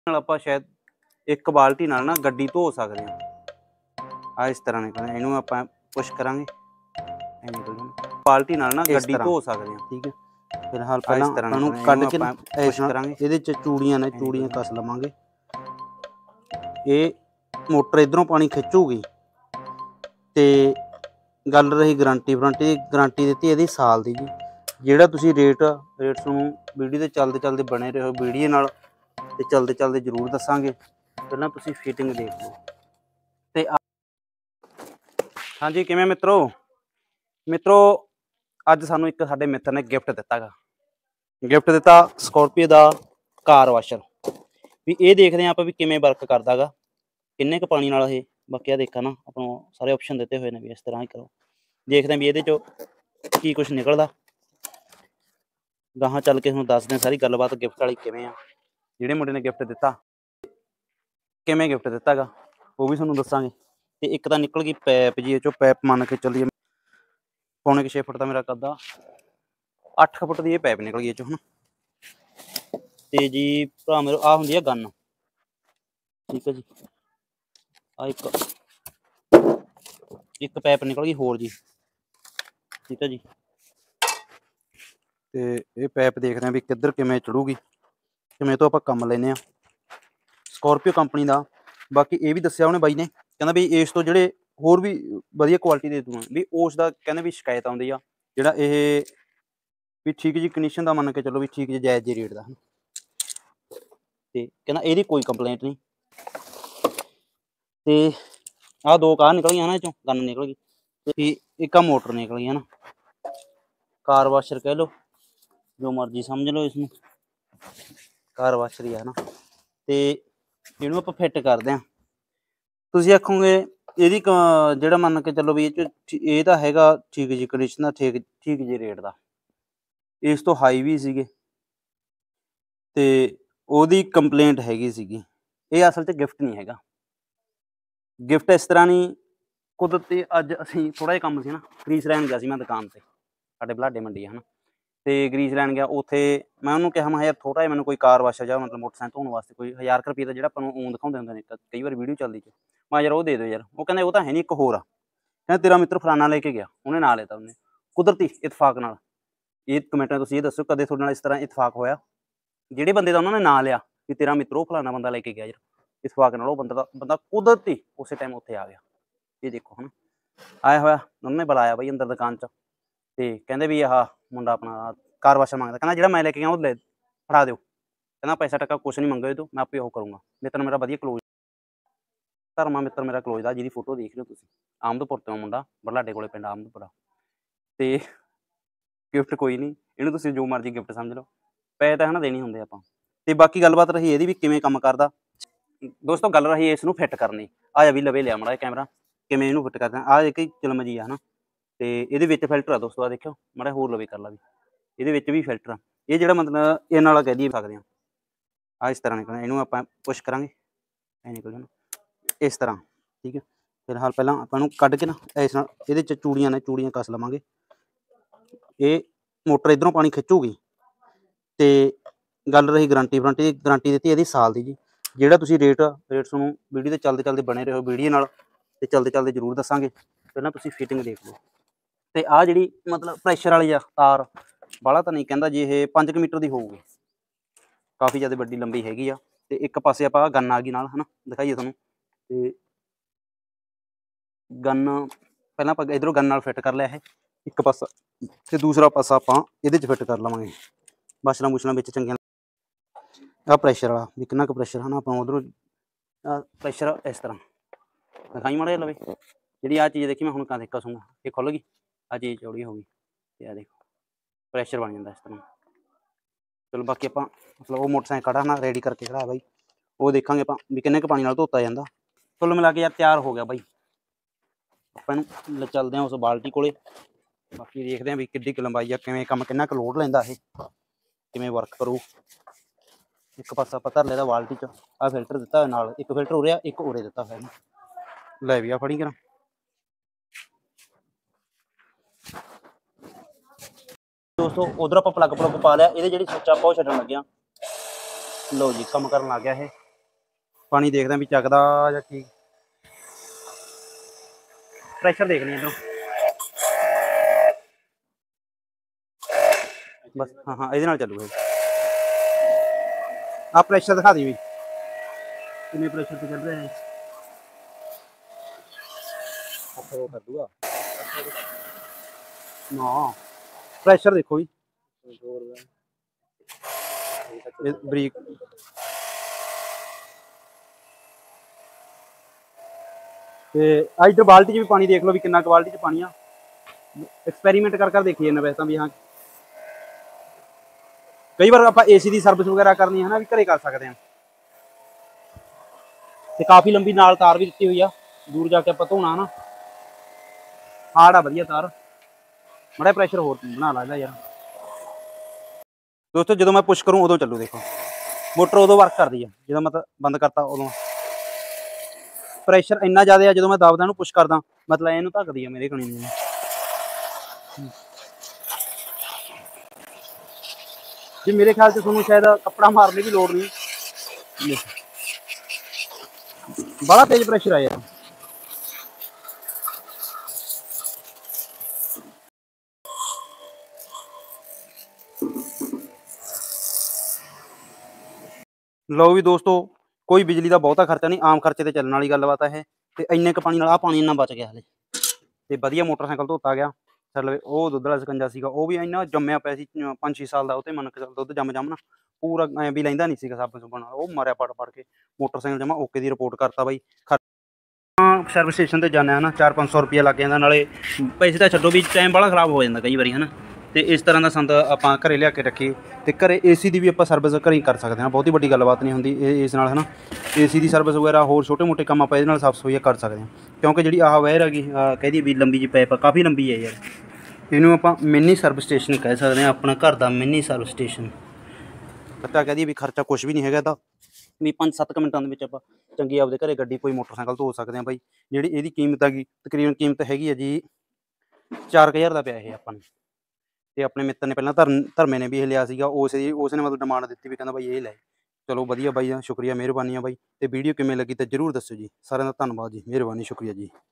ਨਾਲ ਆਪਾਂ ਸ਼ਾਇਦ ਇੱਕ ਬਾਲਟੀ ਨਾਲ ਨਾ ਗੱਡੀ ਧੋ ਸਕਦੇ ਹਾਂ। ਆ ਇਸ ਤਰ੍ਹਾਂ ਨਿਕਲਣਾ, ਇਹਨੂੰ ਆਪਾਂ ਪੁਸ਼ ਕਰਾਂਗੇ ਇਹ ਨਿਕਲ ਜਾਣਾ। ਬਾਲਟੀ ਨਾਲ ਨਾ ਗੱਡੀ ਧੋ ਸਕਦੇ ਹਾਂ। ਠੀਕ ਹੈ, ਫਿਲਹਾਲ ਪਹਿਲਾਂ ਆਪਾਂ ਨੂੰ ਕੱਢ ਕੇ ਪੁਸ਼ ਕਰਾਂਗੇ। ਇਹਦੇ ਚ ਚੂੜੀਆਂ ਨੇ, ਚੂੜੀਆਂ ਕੱਸ ਲਵਾਂਗੇ। ਇਹ ਮੋਟਰ ਇਧਰੋਂ ਪਾਣੀ ਖਿੱਚੂਗੀ। ਤੇ ਗੱਲ ਰਹੀ ਗਰੰਟੀ ਵਾਰੰਟੀ, ਗਰੰਟੀ ਦਿੱਤੀ ਇਹਦੀ ਸਾਲ ਦੀ ਜੀ। ਜਿਹੜਾ ਤੁਸੀਂ ਰੇਟ ਤੁਹਾਨੂੰ ਵੀਡੀਓ ਦੇ ਚੱਲਦੇ ਬਣੇ ਰਹੋ ਵੀਡੀਓ ਨਾਲ, ਤੇ ਚੱਲਦੇ ਜ਼ਰੂਰ ਦੱਸਾਂਗੇ। ਪਹਿਲਾਂ ਤੁਸੀਂ ਫਿਟਿੰਗ ਦੇਖ ਲਓ। ਤੇ ਹਾਂਜੀ ਕਿਵੇਂ ਮਿੱਤਰੋ ਅੱਜ ਸਾਨੂੰ ਇੱਕ ਸਾਡੇ ਮਿੱਤਰ ਨੇ ਗਿਫਟ ਦਿੱਤਾ ਸਕੋਰਪੀਓ ਦਾ ਕਾਰ ਵਾਸ਼ਰ। ਵੀ ਇਹ ਦੇਖਦੇ ਹਾਂ ਆਪਾਂ ਵੀ ਕਿਵੇਂ ਵਰਕ ਕਰਦਾ ਗਾ, ਕਿੰਨੇ ਕੁ ਪਾਣੀ ਨਾਲ ਇਹ। ਬਾਕੀ ਆ ਦੇਖਾ ਨਾ ਆਪਾਂ ਨੂੰ ਸਾਰੇ ਆਪਸ਼ਨ ਦਿੱਤੇ ਹੋਏ ਨੇ ਵੀ ਇਸ ਤਰ੍ਹਾਂ ਹੀ ਕਰੋ। ਦੇਖਦੇ ਵੀ ਇਹਦੇ ਚੋਂ ਕੀ ਕੁਛ ਨਿਕਲਦਾ। ਗਾਹਾਂ ਚੱਲ ਕੇ ਤੁਹਾਨੂੰ ਦੱਸਦੇ ਸਾਰੀ ਗੱਲਬਾਤ ਗਿਫਟ ਵਾਲੀ ਕਿਵੇਂ ਆ, ਜਿਹੜੇ ਮੁੰਡੇ ਨੇ ਗਿਫਟ ਦਿੱਤਾ ਕਿਵੇਂ ਗਿਫਟ ਦਿੱਤਾ ਗਾ ਉਹ ਵੀ ਤੁਹਾਨੂੰ ਦੱਸਾਂਗੇ। ਤੇ ਇੱਕ ਤਾਂ ਨਿਕਲ ਗਈ ਪੈਪ ਜੀ, ਇਹ ਚੋਂ ਪੈਪ ਮੰਨ ਕੇ ਚੱਲੀਏ ਪੌਣੇ 6 ਫੁੱਟ ਦਾ ਮੇਰਾ ਕੱਦਾ, 8 ਫੁੱਟ ਦੀ ਇਹ ਪੈਪ ਨਿਕਲ ਗਈ ਇਹ ਚੋਂ ਹੁਣ। ਤੇ ਜੀ ਭਰਾ ਮੇਰੇ ਆਹ ਹੁੰਦੀ ਆ ਗੰਨ, ਠੀਕ ਹੈ ਜੀ। ਆ ਇੱਕ ਪੈਪ ਨਿਕਲ ਗਈ ਹੋਰ ਜੀ, ਠੀਕ ਹੈ ਜੀ। ਤੇ ਇਹ ਪੈਪ ਦੇਖਦੇ ਹਾਂ ਵੀ ਕਿੱਧਰ ਕਿਵੇਂ ਚੜੂਗੀ, ਕਿਵੇਂ ਤੋਂ ਆਪਾਂ ਕੰਮ ਲੈਂਦੇ ਹਾਂ ਸਕੋਰਪੀਓ ਕੰਪਨੀ ਦਾ। ਬਾਕੀ ਇਹ ਵੀ ਦੱਸਿਆ ਉਹਨੇ ਬਾਈ ਨੇ, ਕਹਿੰਦਾ ਵੀ ਇਸ ਤੋਂ ਜਿਹੜੇ ਹੋਰ ਵੀ ਵਧੀਆ ਕੁਆਲਿਟੀ ਦੇ ਦੂੰਗਾ ਵੀ ਉਸ ਦਾ ਕਹਿੰਦੇ ਵੀ ਸ਼ਿਕਾਇਤ ਆਉਂਦੀ ਆ। ਜਿਹੜਾ ਇਹ ਵੀ ਠੀਕ ਜੀ ਕੰਡੀਸ਼ਨ ਦਾ ਮੰਨ ਕੇ ਚਲੋ ਵੀ ਠੀਕ ਜੀ ਜਾਇਜ਼ ਜੀ ਰੇਟ ਦਾ। ਤੇ ਕਹਿੰਦਾ ਇਹਦੀ ਕੋਈ ਕੰਪਲੇਂਟ ਨਹੀਂ। ਤੇ ਆਹ ਦੋ ਕਾਰ ਨਿਕਲ ਗਈਆਂ ਨਾ, ਇਹ ਚੋਂ ਗੰਨ ਨਿਕਲ ਗਈ। ਤੇ ਇੱਕ ਆ ਮੋਟਰ ਨਿਕਲ ਗਈ ਹੈ ਨਾ, ਕਾਰ ਵਾਸ਼ਰ ਕਹਿ ਲਓ ਜੋ ਮਰਜ਼ੀ ਸਮਝ ਲਓ ਇਸਨੂੰ, ਕਾਰ ਵਾਸ਼ਰ ਹੀ ਹੈ ਨਾ। ਤੇ ਇਹਨੂੰ ਆਪਾਂ ਫਿੱਟ ਕਰਦੇ ਹਾਂ। ਤੁਸੀਂ ਆਖੋਗੇ ਇਹਦੀ ਜਿਹੜਾ ਮੰਨ ਕੇ ਚੱਲੋ ਵੀ ਇਹ ਤਾਂ ਹੈਗਾ ਠੀਕ ਜੀ ਕੰਡੀਸ਼ਨ ਦਾ, ਠੀਕ ਜੀ ਰੇਟ ਦਾ। ਇਸ ਤੋਂ ਹਾਈ ਵੀ ਸੀਗੇ ਤੇ ਉਹਦੀ ਕੰਪਲੇਂਟ ਹੈਗੀ ਸੀਗੀ। ਇਹ ਅਸਲ 'ਚ ਗਿਫਟ ਨਹੀਂ ਹੈਗਾ। ਗਿਫਟ ਇਸ ਤਰ੍ਹਾਂ ਨਹੀਂ, ਕੁਦਰਤੀ ਅੱਜ ਅਸੀਂ ਥੋੜ੍ਹਾ ਜਿਹਾ ਕੰਮ ਸੀ ਨਾ, ਗਰੀਸ ਲੈਣ ਗਿਆ ਸੀ ਮੈਂ ਦੁਕਾਨ 'ਤੇ, ਸਾਡੇ ਬਲਾਡੇ ਮੰਡੀ ਹੈ ਨਾ। ਤੇ ਗਰੀਸ ਲੈਣ ਗਿਆ, ਉੱਥੇ ਮੈਂ ਉਹਨੂੰ ਕਿਹਾ ਮੈਂ ਯਾਰ ਥੋੜ੍ਹਾ ਜਿਹਾ ਮੈਨੂੰ ਕੋਈ ਕਾਰ ਵਾਸ਼ਰ ਜਾਂ ਮਤਲਬ ਮੋਟਰਸਾਈਕਲ ਧੋਣ ਵਾਸਤੇ ਕੋਈ 1000 ਰੁਪਏ ਦਾ ਜਿਹੜਾ ਆਪਾਂ ਨੂੰ ਊਂ ਦਿਖਾਉਂਦੇ ਹੁੰਦੇ ਨੇ ਕਈ ਵਾਰ ਵੀਡੀਓ ਚੱਲਦੀ 'ਚ, ਮੈਂ ਯਾਰ ਉਹ ਦੇ ਦਿਓ ਯਾਰ। ਉਹ ਕਹਿੰਦੇ ਉਹ ਤਾਂ ਹੈ ਨਹੀਂ, ਇੱਕ ਹੋਰ ਆ। ਕਹਿੰਦਾ ਤੇਰਾ ਮਿੱਤਰ ਫਲਾਨਾ ਲੈ ਕੇ ਗਿਆ, ਉਹਨੇ ਨਾਂ ਲੈਤਾ। ਉਹਨੇ ਕੁਦਰਤੀ ਇਤਫਾਕ ਨਾਲ। ਇਹ ਕਮੈਂਟਾਂ ਤੁਸੀਂ ਇਹ ਦੱਸੋ ਕਦੇ ਤੁਹਾਡੇ ਨਾਲ ਇਸ ਤਰ੍ਹਾਂ ਇਤਫਾਕ ਹੋਇਆ ਜਿਹੜੇ ਬੰਦੇ ਦਾ ਉਹਨਾਂ ਨੇ ਨਾਂ ਲਿਆ ਵੀ ਤੇਰਾ ਮਿੱਤਰ ਉਹ ਫਲਾਨਾ ਬੰਦਾ ਲੈ ਕੇ ਗਿਆ ਯਾਰ, ਇਤਫਾਕ ਨਾਲ ਉਹ ਬੰਦਾ ਕੁਦਰਤੀ ਉਸੇ ਟਾਈਮ ਉੱਥੇ ਆ ਗਿਆ। ਇਹ ਦੇਖੋ ਹੈ ਨਾ, ਆਇਆ ਹੋਇਆ ਉਹਨਾਂ ਨੇ ਬੁਲਾਇਆ ਬਾਈ ਅੰਦਰ ਦੁਕਾਨ 'ਚ। ਤੇ ਕਹਿੰਦੇ ਵੀ ਆਹ ਮੁੰਡਾ ਆਪਣਾ ਕਾਰ ਵਾਸ਼ਰ ਮੰਗਦਾ। ਕਹਿੰਦਾ ਜਿਹੜਾ ਮੈਂ ਲੈ ਕੇ ਗਿਆ ਉਹ ਲੈ ਫੜਾ ਦਿਓ। ਕਹਿੰਦਾ ਪੈਸਾ ਟੱਕਾ ਕੁਛ ਨਹੀਂ ਮੰਗੋ ਇਹ ਤੋਂ, ਮੈਂ ਆਪੇ ਉਹ ਕਰੂੰਗਾ। ਮਿੱਤਰ ਮੇਰਾ ਵਧੀਆ ਕਲੋਜ਼, ਧਰਮਾ ਮਿੱਤਰ ਮੇਰਾ ਕਲੋਜ਼ ਦਾ, ਜਿਹਦੀ ਫੋਟੋ ਦੇਖ ਲਿਓ ਤੁਸੀਂ। ਆਮਦਪੁਰ ਤੋਂ ਮੁੰਡਾ, ਬਰਲਾਡੇ ਕੋਲੇ ਪਿੰਡ ਆਮਦਪੁਰਾ। ਤੇ ਗਿਫਟ ਕੋਈ ਨਹੀਂ, ਇਹਨੂੰ ਤੁਸੀਂ ਜੋ ਮਰਜ਼ੀ ਗਿਫਟ ਸਮਝ ਲਓ, ਪੈਸੇ ਤਾਂ ਹੈ ਨਾ ਦੇਣੇ ਹੁੰਦੇ ਆਪਾਂ। ਤੇ ਬਾਕੀ ਗੱਲਬਾਤ ਰਹੀ ਇਹਦੀ ਵੀ ਕਿਵੇਂ ਕੰਮ ਕਰਦਾ। ਦੋਸਤੋ ਗੱਲ ਰਹੀ ਇਸ ਨੂੰ ਫਿੱਟ ਕਰਨੀ। ਆ ਜਾ ਵੀ ਲਵੇ ਲਿਆ ਮਾੜਾ ਕੈਮਰਾ, ਕਿਵੇਂ ਇਹਨੂੰ ਫਿੱਟ ਕਰਦੇ ਆ। ਇੱਕ ਚਿਲਮ ਜੀ ਆ ਹੈ ਨਾ, ਤੇ ਇਹਦੇ ਵਿੱਚ ਫਿਲਟਰ ਆ ਦੋਸਤੋ। ਆ ਦੇਖਿਓ ਮਾੜਾ ਹੋਰ ਲਵੇ ਕਰ ਲਾ ਵੀ, ਇਹਦੇ ਵਿੱਚ ਵੀ ਫਿਲਟਰ ਆ। ਇਹ ਜਿਹੜਾ ਮਤਲਬ ਇਹ ਨਾਲ ਕਹਿ ਦਈਏ ਸਕਦੇ ਹਾਂ। ਆ ਇਸ ਤਰ੍ਹਾਂ ਨਿਕਲਣਾ, ਇਹਨੂੰ ਆਪਾਂ ਪੁਸ਼ ਕਰਾਂਗੇ ਇਹ ਨਿਕਲ ਜਾਣਾ ਇਸ ਤਰ੍ਹਾਂ, ਠੀਕ ਹੈ। ਫਿਲਹਾਲ ਪਹਿਲਾਂ ਆਪਾਂ ਨੂੰ ਕੱਢ ਕੇ ਨਾ ਇਸ ਨਾਲ ਇਹਦੇ 'ਚ ਚੂੜੀਆਂ ਨੇ, ਚੂੜੀਆਂ ਕੱਸ ਲਵਾਂਗੇ। ਇਹ ਮੋਟਰ ਇਧਰੋਂ ਪਾਣੀ ਖਿੱਚੂਗੀ। ਤੇ ਗੱਲ ਰਹੀ ਗਰੰਟੀ ਵਾਰੰਟੀ, ਗਰੰਟੀ ਦਿੱਤੀ ਇਹਦੀ ਸਾਲ ਦੀ ਜੀ। ਜਿਹੜਾ ਤੁਸੀਂ ਰੇਟ ਤੁਹਾਨੂੰ ਵੀਡੀਓ ਦੇ ਚੱਲਦੇ ਬਣੇ ਰਹੋ ਵੀਡੀਓ ਨਾਲ, ਤੇ ਚੱਲਦੇ ਜ਼ਰੂਰ ਦੱਸਾਂਗੇ। ਪਹਿਲਾਂ ਤੁਸੀਂ ਫਿਟਿੰਗ ਦੇਖ ਲਓ। ਤੇ ਆਹ ਜਿਹੜੀ ਮਤਲਬ ਪ੍ਰੈਸ਼ਰ ਵਾਲੀ ਆ ਤਾਰ, ਬਾਹਲਾ ਤਾਂ ਨਹੀਂ ਕਹਿੰਦਾ ਜੀ, ਇਹ 5 ਮੀਟਰ ਦੀ ਹੋਊਗੀ, ਕਾਫੀ ਜ਼ਿਆਦਾ ਵੱਡੀ ਲੰਬੀ ਹੈਗੀ ਆ। ਤੇ ਇੱਕ ਪਾਸੇ ਆਪਾਂ ਗੰਨ ਆ ਗਈ ਨਾਲ, ਹੈ ਨਾ, ਦਿਖਾਈਏ ਤੁਹਾਨੂੰ। ਤੇ ਗੰਨ ਪਹਿਲਾਂ ਆਪਾਂ ਇੱਧਰੋਂ ਗੰਨ ਨਾਲ ਫਿੱਟ ਕਰ ਲਿਆ ਇਹ ਇੱਕ ਪਾਸਾ, ਤੇ ਦੂਸਰਾ ਪਾਸਾ ਆਪਾਂ ਇਹਦੇ 'ਚ ਫਿੱਟ ਕਰ ਲਵਾਂਗੇ ਵਾਸ਼ਰਾਂ ਵੂਸ਼ਰਾਂ ਵਿੱਚ ਚੰਗੀਆਂ। ਆਹ ਪ੍ਰੈਸ਼ਰ ਵਾਲਾ ਵੀ ਕਿੰਨਾ ਕੁ ਪ੍ਰੈਸ਼ਰ ਹੈ ਨਾ, ਆਪਾਂ ਉੱਧਰੋਂ ਪ੍ਰੈਸ਼ਰ ਇਸ ਤਰ੍ਹਾਂ ਦਿਖਾਈ ਮਾੜਾ ਜਿਹਾ ਲਵੇ। ਜਿਹੜੀ ਆਹ ਚੀਜ਼ ਦੇਖੀ ਮੈਂ ਹੁਣ ਦੇਖਾ ਸੁਣਗਾ, ਇਹ ਖੁੱਲ੍ਹ ਗਈ, ਆਹ ਚੀਜ਼ ਚੌੜੀ ਹੋ ਗਈ। ਤੇ ਆਹ ਦੇਖੋ ਪ੍ਰੈਸ਼ਰ ਬਣ ਜਾਂਦਾ ਇਸ ਤਰ੍ਹਾਂ। ਚਲੋ ਬਾਕੀ ਆਪਾਂ ਮਤਲਬ ਉਹ ਮੋਟਰਸਾਈਕਲ ਖੜਾ ਨਾ ਰੈਡੀ ਕਰਕੇ ਖੜਾ ਬਾਈ, ਉਹ ਦੇਖਾਂਗੇ ਆਪਾਂ ਵੀ ਕਿੰਨੇ ਕੁ ਪਾਣੀ ਨਾਲ ਧੋਤਾ ਜਾਂਦਾ। ਕੁੱਲ ਮਿਲਾ ਕੇ ਯਾਰ ਤਿਆਰ ਹੋ ਗਿਆ ਬਾਈ। ਆਪਾਂ ਇਹਨੂੰ ਚੱਲਦੇ ਹਾਂ ਉਸ ਬਾਲਟੀ ਕੋਲੇ, ਬਾਕੀ ਦੇਖਦੇ ਹਾਂ ਵੀ ਕਿੱਡੀ ਕੁ ਲੰਬਾਈ ਆ, ਕਿਵੇਂ ਕੰਮ ਕਿੰਨਾ ਕੁ ਲੋਡ ਲੈਂਦਾ ਇਹ, ਕਿਵੇਂ ਵਰਕ ਕਰੂ। ਇੱਕ ਪਾਸਾ ਆਪਾਂ ਧਰ ਲਿਆ ਬਾਲਟੀ 'ਚ, ਆਹ ਫਿਲਟਰ ਦਿੱਤਾ ਹੋਇਆ ਨਾਲ, ਇੱਕ ਫਿਲਟਰ ਉਰੇ ਆ, ਇੱਕ ਉਰੇ ਦਿੱਤਾ ਹੋਇਆ। ਲੈ ਵੀ ਆ ਫੜੀ ਕਰਾਂ ਦੋਸਤੋ। ਉਧਰ ਆਪਾਂ ਪਲੱਗ ਪਾ ਲਿਆ, ਇਹਦੇ ਜਿਹੜੀ ਸੁੱਚ ਆਪਾਂ ਉਹ ਛੱਡਣ ਲੱਗਿਆ। ਲਓ ਜੀ ਕੰਮ ਕਰਨ ਲੱਗ ਗਿਆ ਇਹ। ਪਾਣੀ ਦੇਖਦੇ ਵੀ ਚੱਕਦਾ ਜਾਂ ਕੀ। ਪ੍ਰੈਸ਼ਰ ਦੇਖ ਲਈ ਇੱਧਰੋਂ ਬਸ। ਹਾਂ ਹਾਂ ਇਹਦੇ ਨਾਲ ਚੱਲੂਗਾ। ਆ ਪ੍ਰੈਸ਼ਰ ਦਿਖਾ ਦੀ ਵੀ ਕਿੰਨੇ ਪ੍ਰੈਸ਼ਰ ਤੇ ਚੱਲ ਰਿਹਾ ਹੈ। ਕਰ ਦੂਗਾ ਨਾ ਪ੍ਰੈਸ਼ਰ ਦੇਖੋ ਜੀ ਬਰੀਕ। ਤੇ ਇੱਧਰ ਬਾਲਟੀ 'ਚ ਵੀ ਪਾਣੀ ਦੇਖ ਲਓ ਵੀ ਕਿੰਨਾ ਕੁਆਲਿਟੀ 'ਚ ਪਾਣੀ ਆ। ਐਕਸਪੈਰੀਮੈਂਟ ਕਰ ਦੇਖੀ ਜਾਂਦਾ ਵੈਸੇ ਤਾਂ ਵੀ। ਹਾਂ ਕਈ ਵਾਰ ਆਪਾਂ ਏਸੀ ਦੀ ਸਰਵਿਸ ਵਗੈਰਾ ਕਰਨੀ ਹੈ ਨਾ ਵੀ ਘਰੇ ਕਰ ਸਕਦੇ ਹਾਂ। ਤੇ ਕਾਫੀ ਲੰਬੀ ਨਾਲ ਤਾਰ ਵੀ ਦਿੱਤੀ ਹੋਈ ਆ, ਦੂਰ ਜਾ ਕੇ ਆਪਾਂ ਧੋਣਾ ਨਾ। ਹਾਰਡ ਆ ਵਧੀਆ ਤਾਰ। ਮਾੜਾ ਪ੍ਰੈਸ਼ਰ ਹੋਰ ਬਣਾ ਲਾ ਇਹਦਾ ਯਾਰ। ਦੋਸਤੋ ਜਦੋਂ ਮੈਂ ਪੁਸ਼ ਕਰੂੰ ਉਦੋਂ ਚੱਲੂ। ਦੇਖੋ ਮੋਟਰ ਉਦੋਂ ਵਰਕ ਕਰਦੀ ਆ ਜਦੋਂ ਮੈਂ ਬੰਦ ਕਰਤਾ ਉਦੋਂ। ਪ੍ਰੈਸ਼ਰ ਇੰਨਾ ਜ਼ਿਆਦਾ ਆ ਜਦੋਂ ਮੈਂ ਦਬਦਾ ਇਹਨੂੰ ਪੁਸ਼ ਕਰਦਾ ਮਤਲਬ ਇਹਨੂੰ ਧੱਕਦੀ ਆ ਮੇਰੇ ਕਣੀ ਨੂੰ। ਜੀ ਮੇਰੇ ਖਿਆਲ 'ਚ ਤੁਹਾਨੂੰ ਸ਼ਾਇਦ ਕੱਪੜਾ ਮਾਰਨ ਦੀ ਵੀ ਲੋੜ ਨਹੀਂ। ਬੜਾ ਤੇਜ਼ ਪ੍ਰੈਸ਼ਰ ਆ ਯਾਰ। ਲਓ ਵੀ ਦੋਸਤੋ ਕੋਈ ਬਿਜਲੀ ਦਾ ਬਹੁਤਾ ਖਰਚਾ ਨਹੀਂ, ਆਮ ਖਰਚੇ ਤੇ ਚੱਲਣ ਵਾਲੀ ਗੱਲਬਾਤ ਹੈ ਇਹ। ਤੇ ਇੰਨੇ ਕੁ ਪਾਣੀ ਨਾਲ ਆਹ ਪਾਣੀ ਇੰਨਾ ਬਚ ਗਿਆ ਹਲੇ। ਤੇ ਵਧੀਆ ਮੋਟਰਸਾਈਕਲ ਧੋਤਾ ਗਿਆ। ਸਾਡੇ ਉਹ ਦੁੱਧ ਵਾਲਾ ਸਕੰਜਾ ਸੀਗਾ ਉਹ ਵੀ ਇੰਨਾ ਜੰਮਿਆ ਪਿਆ ਸੀ 5-6 ਸਾਲ ਦਾ। ਉਹ ਤੇ ਮੰਨ ਕੇ ਚੱਲ ਦੁੱਧ ਜੰਮ ਨਾ ਪੂਰਾ ਐਂ ਵੀ ਲੈਂਦਾ ਨਹੀਂ ਸੀਗਾ ਸਾਬਣ ਸੁਬਣ ਨਾਲ। ਉਹ ਮਰਿਆ ਪੜ ਕੇ ਮੋਟਰਸਾਈਕਲ ਜਮਾ ਓਕੇ ਦੀ ਰਿਪੋਰਟ ਕਰਤਾ ਬਾਈ। ਸਰਵਿਸ ਸਟੇਸ਼ਨ ਤੇ ਜਾਂਦੇ ਹਾਂ ਨਾ 400-500 ਰੁਪਇਆ ਲੱਗ ਜਾਂਦਾ। ਨਾਲੇ ਪੈਸੇ ਤਾਂ ਛੱਡੋ ਵੀ ਟਾਈਮ ਬੜਾ ਖਰਾਬ ਹੋ ਜਾਂਦਾ ਕਈ ਵਾਰੀ ਹੈ ਨਾ। ਤੇ ਇਸ ਤਰ੍ਹਾਂ ਦਾ ਸੰਦ ਆਪਾਂ ਘਰੇ ਲਿਆ ਕੇ ਰੱਖੀਏ। ਤੇ ਘਰੇ ਏਸੀ ਦੀ ਵੀ ਆਪਾਂ ਸਰਵਿਸ ਘਰੇ ਹੀ ਕਰ ਸਕਦੇ ਹਾਂ। ਬਹੁਤੀ ਵੱਡੀ ਗੱਲਬਾਤ ਨਹੀਂ ਹੁੰਦੀ ਇਸ ਨਾਲ ਹੈ ਨਾ। ਏਸੀ ਦੀ ਸਰਵਿਸ ਵਗੈਰਾ ਹੋਰ ਛੋਟੇ ਮੋਟੇ ਕੰਮ ਆਪਾਂ ਇਹਦੇ ਨਾਲ ਸਾਫ਼ ਸਫਾਈ ਕਰ ਸਕਦੇ ਹਾਂ। ਕਿਉਂਕਿ ਜਿਹੜੀ ਆਹ ਵਾਇਰ ਹੈਗੀ ਕਹਿ ਦਈਏ ਵੀ ਲੰਬੀ ਜਿਹੀ ਪਾਈਪ ਕਾਫੀ ਲੰਬੀ ਹੈ ਯਾਰ। ਇਹਨੂੰ ਆਪਾਂ ਮਿੰਨੀ ਸਰਵਿਸ ਸਟੇਸ਼ਨ ਕਹਿ ਸਕਦੇ ਹਾਂ। ਆਪਣਾ ਘਰ ਦਾ ਮਿੰਨੀ ਸਰਵਿਸ ਸਟੇਸ਼ਨ। ਖਰਚਾ ਕਹਿ ਦਈਏ ਵੀ ਖਰਚਾ ਕੁਛ ਵੀ ਨਹੀਂ ਹੈਗਾ ਇਹਦਾ ਵੀ 5-7 ਮਿੰਟਾਂ ਦੇ ਵਿੱਚ ਆਪਾਂ ਚੰਗੀ ਆਪਦੇ ਘਰੇ ਗੱਡੀ ਕੋਈ ਮੋਟਰਸਾਈਕਲ ਧੋ ਸਕਦੇ ਹਾਂ ਬਾਈ। ਜਿਹੜੀ ਇਹਦੀ ਕੀਮਤ ਹੈਗੀ ਤਕਰੀਬਨ ਕੀਮਤ ਹੈਗੀ ਹੈ ਜੀ 4000 ਦਾ ਪਿਆ ਇਹ ਆਪਾਂ ਨੂੰ। ਤੇ ਆਪਣੇ ਮਿੱਤਰ ਨੇ ਪਹਿਲਾਂ ਧਰਮੇ ਨੇ ਵੀ ਇਹ ਲਿਆ ਸੀਗਾ। ਉਸ ਨੇ ਮਤਲਬ ਡਿਮਾਂਡ ਦਿੱਤੀ ਵੀ ਕਹਿੰਦਾ ਬਾਈ ਇਹ ਲੈ। ਚਲੋ ਵਧੀਆ ਬਾਈ ਸ਼ੁਕਰੀਆ ਮਿਹਰਬਾਨੀ ਆ ਬਾਈ। ਤੇ ਵੀਡੀਓ ਕਿਵੇਂ ਲੱਗੀ ਤਾਂ ਜ਼ਰੂਰ ਦੱਸੋ ਜੀ। ਸਾਰਿਆਂ ਦਾ ਧੰਨਵਾਦ ਜੀ, ਮਿਹਰਬਾਨੀ, ਸ਼ੁਕਰੀਆ ਜੀ।